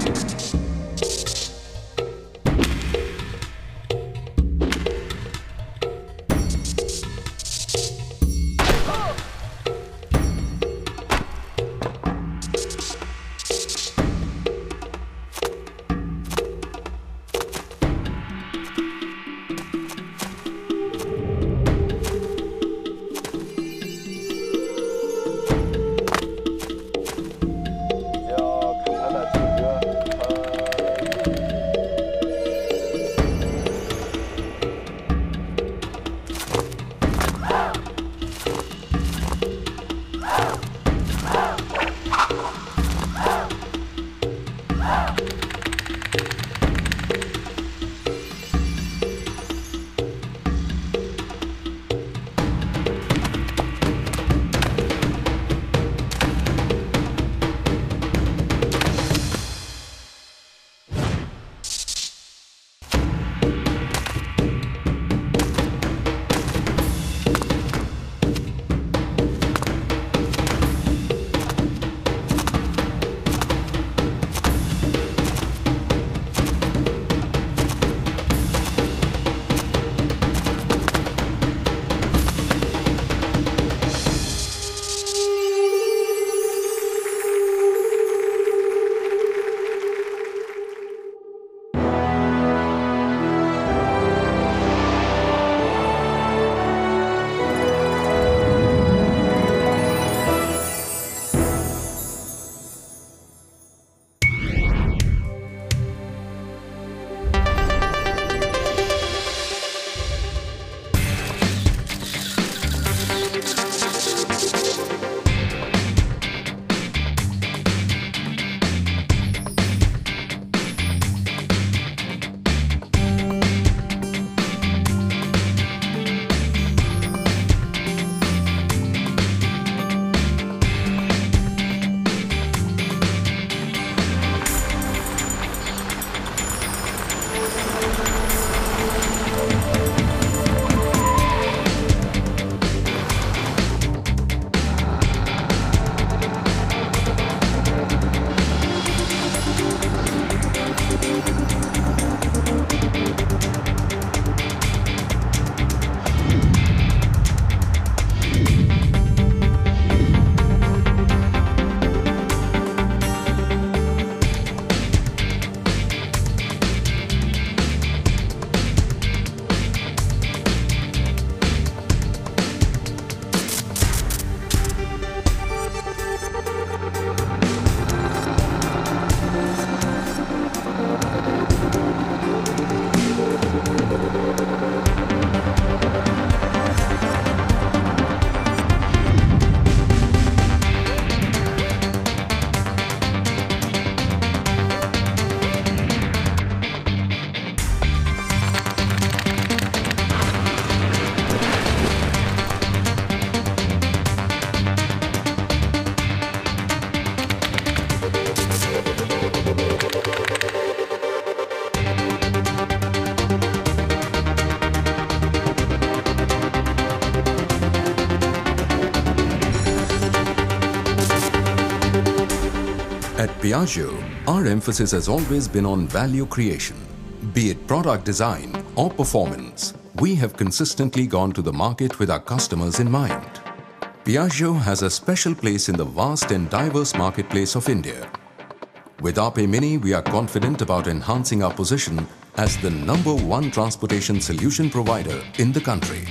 At Piaggio, our emphasis has always been on value creation. Be it product design or performance, we have consistently gone to the market with our customers in mind. Piaggio has a special place in the vast and diverse marketplace of India. With RP Mini, we are confident about enhancing our position as the #1 transportation solution provider in the country.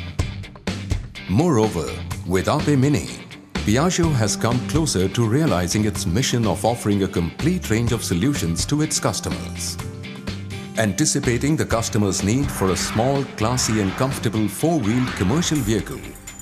Moreover, with RP Mini, Piaggio has come closer to realizing its mission of offering a complete range of solutions to its customers. Anticipating the customer's need for a small, classy and comfortable four-wheeled commercial vehicle,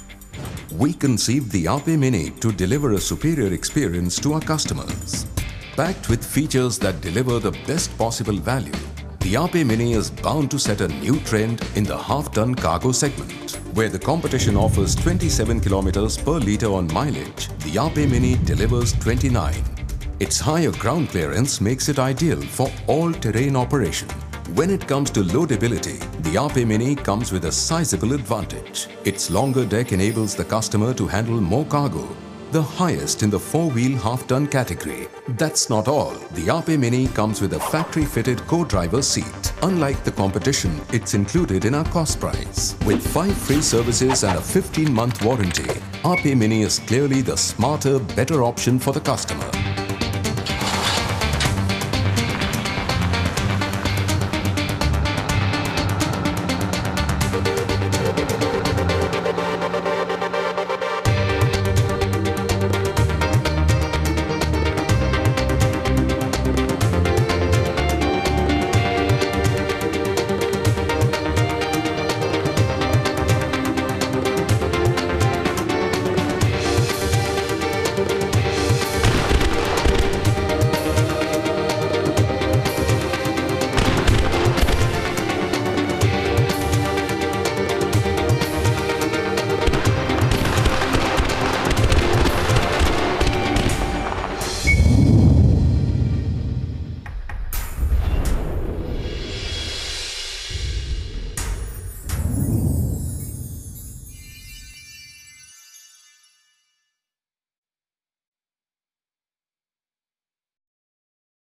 we conceived the RP Mini to deliver a superior experience to our customers. Packed with features that deliver the best possible value, the RP Mini is bound to set a new trend in the half-ton cargo segment. Where the competition offers 27 kilometers per litre on mileage, the RP Mini delivers 29. Its higher ground clearance makes it ideal for all-terrain operation. When it comes to loadability, the RP Mini comes with a sizable advantage. Its longer deck enables the customer to handle more cargo, the highest in the 4-wheel half-ton category. That's not all. The Ape Mini comes with a factory-fitted co-driver seat. Unlike the competition, it's included in our cost price. With 5 free services and a 15-month warranty, Ape Mini is clearly the smarter, better option for the customer.